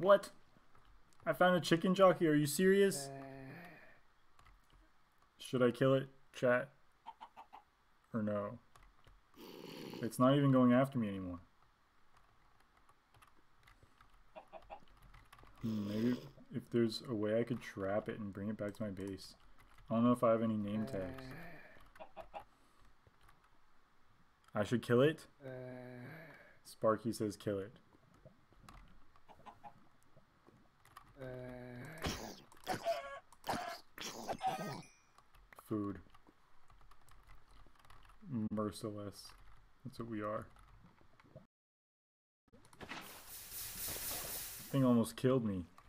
What? I found a chicken jockey. Are you serious? Should I kill it, chat? Or no? It's not even going after me anymore. Maybe if there's a way I could trap it and bring it back to my base. I don't know if I have any name tags. I should kill it? Sparky says kill it. Food. Merciless. That's what we are. Thing almost killed me.